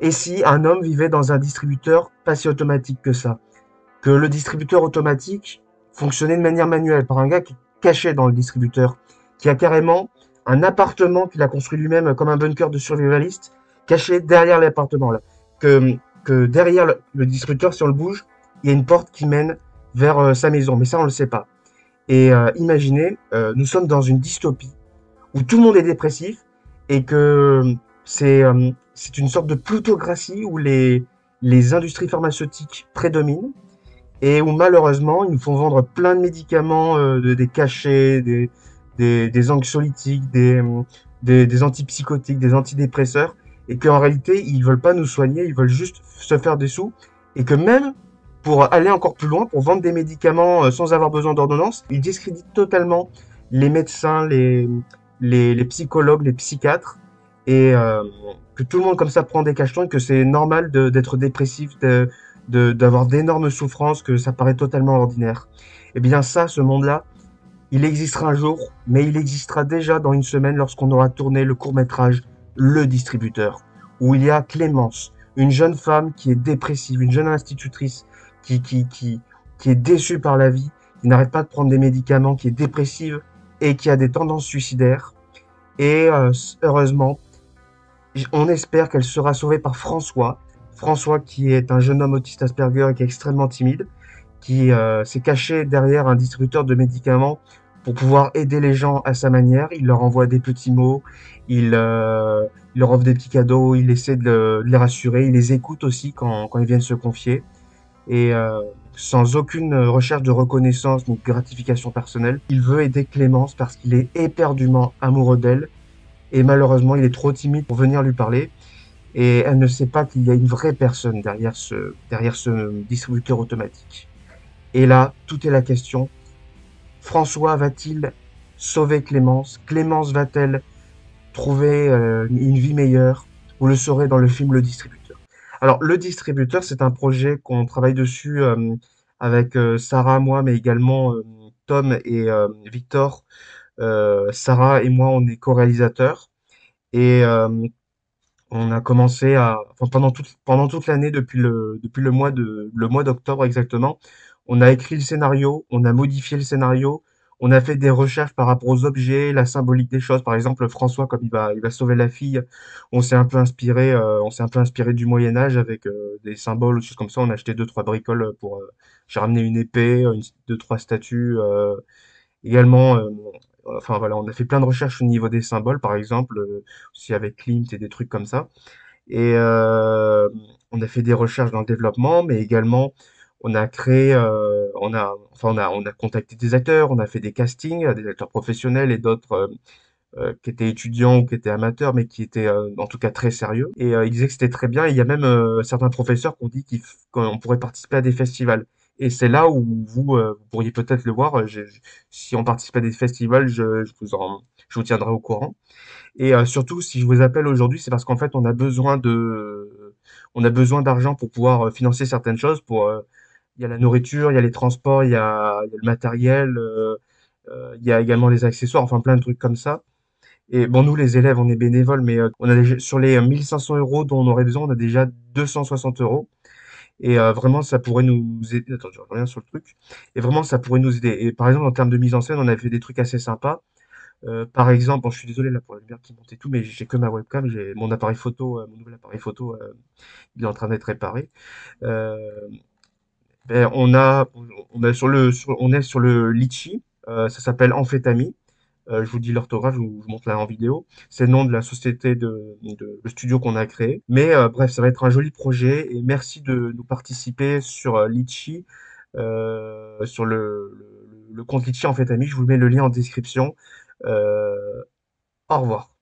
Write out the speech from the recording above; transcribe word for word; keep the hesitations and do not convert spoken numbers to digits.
Et si un homme vivait dans un distributeur pas si automatique que ça? Que le distributeur automatique fonctionnait de manière manuelle par un gars qui cachait dans le distributeur, qui a carrément un appartement qu'il a construit lui-même comme un bunker de survivaliste, caché derrière l'appartement là. Que, que derrière le, le distributeur, si on le bouge, il y a une porte qui mène vers euh, sa maison, mais ça on le sait pas. Et euh, imaginez, euh, nous sommes dans une dystopie où tout le monde est dépressif et que c'est euh, c'est une sorte de plutocratie où les, les industries pharmaceutiques prédominent et où malheureusement ils nous font vendre plein de médicaments, euh, de, des cachets, des, des, des anxiolytiques, des, des, des antipsychotiques, des antidépresseurs, et qu'en réalité ils veulent pas nous soigner, ils veulent juste se faire des sous, et que même pour aller encore plus loin, pour vendre des médicaments euh, sans avoir besoin d'ordonnance, ils discréditent totalement les médecins, les, les, les psychologues, les psychiatres, et euh, que tout le monde comme ça prend des cachetons et que c'est normal de- d'être dépressif, de, de- d'avoir d'énormes souffrances, que ça paraît totalement ordinaire. Eh bien ça, ce monde-là, il existera un jour, mais il existera déjà dans une semaine lorsqu'on aura tourné le court-métrage Le Distributeur, où il y a Clémence, une jeune femme qui est dépressive, une jeune institutrice qui, qui, qui, qui est déçue par la vie, qui n'arrête pas de prendre des médicaments, qui est dépressive et qui a des tendances suicidaires. Et euh, heureusement, on espère qu'elle sera sauvée par François. François qui est un jeune homme autiste Asperger et qui est extrêmement timide, qui euh, s'est caché derrière un distributeur de médicaments pour pouvoir aider les gens à sa manière. Il leur envoie des petits mots, il, euh, il leur offre des petits cadeaux, il essaie de, le- de les rassurer, il les écoute aussi quand, quand ils viennent se confier. Et euh, sans aucune recherche de reconnaissance ni de gratification personnelle, il veut aider Clémence parce qu'il est éperdument amoureux d'elle. Et malheureusement, il est trop timide pour venir lui parler. Et elle ne sait pas qu'il y a une vraie personne derrière ce, derrière ce distributeur automatique. Et là, tout est la question. François va-t-il sauver Clémence? Clémence va-t-elle trouver euh, une vie meilleure? Vous le saurez dans le film Le Distributeur. Alors, Le Distributeur, c'est un projet qu'on travaille dessus euh, avec euh, Sarah, moi, mais également euh, Tom et euh, Victor. Euh, Sarah et moi, on est co-réalisateurs. Et euh, on a commencé à, enfin, pendant toute, pendant toute l'année, depuis le, depuis le mois de, le mois d'octobre exactement, on a écrit le scénario, on a modifié le scénario, on a fait des recherches par rapport aux objets, la symbolique des choses. Par exemple, François, comme il va, il va sauver la fille, on s'est un peu inspiré, euh, on s'est un peu inspiré du Moyen Âge avec euh, des symboles, des choses comme ça. On a acheté deux, trois bricoles pour, euh, j'ai ramené une épée, une, deux, trois statues, euh, également, euh, enfin voilà, on a fait plein de recherches au niveau des symboles, par exemple, euh, aussi avec Klimt et des trucs comme ça. Et euh, on a fait des recherches dans le développement, mais également on a créé, euh, on a, enfin on a, on a contacté des acteurs, on a fait des castings, euh, des acteurs professionnels et d'autres euh, euh, qui étaient étudiants ou qui étaient amateurs, mais qui étaient euh, en tout cas très sérieux. Et euh, ils disaient que c'était très bien. Et il y a même euh, certains professeurs qui ont dit qu'il f- qu'on pourrait participer à des festivals. Et c'est là où vous, euh, vous pourriez peut-être le voir. euh, j'ai- Si on participe à des festivals, je, je vous en, je vous tiendrai au courant. Et euh, surtout, si je vous appelle aujourd'hui, c'est parce qu'en fait, on a besoin de, on a besoin d'argent pour pouvoir euh, financer certaines choses. Pour, euh, il y a la nourriture, il y a les transports, il y a, il y a le matériel, euh, euh, il y a également les accessoires, enfin plein de trucs comme ça. Et bon, nous, les élèves, on est bénévoles, mais euh, on a déjà, sur les euh, mille cinq cents euros dont on aurait besoin, on a déjà deux cent soixante euros. Et euh, vraiment, ça pourrait nous, nous aider. Attends, je reviens sur le truc. Et vraiment, ça pourrait nous aider. Et par exemple, en termes de mise en scène, on a fait des trucs assez sympas. Euh, par exemple, bon, je suis désolé là pour la lumière qui monte et tout, mais j'ai que ma webcam, j'ai mon appareil photo, euh, mon nouvel appareil photo, euh, il est en train d'être réparé. Euh, ben, on a, on a sur le, sur- on est sur le litchi, euh, ça s'appelle Amphétamie. Euh, je vous dis l'orthographe, je vous, je vous montre là en vidéo. C'est le nom de la société de, de le studio qu'on a créé. Mais euh, bref, ça va être un joli projet et merci de nous participer sur euh, Litchi, euh, sur le, le, le compte Litchi Amphétamie. Je vous mets le lien en description. Euh, Au revoir.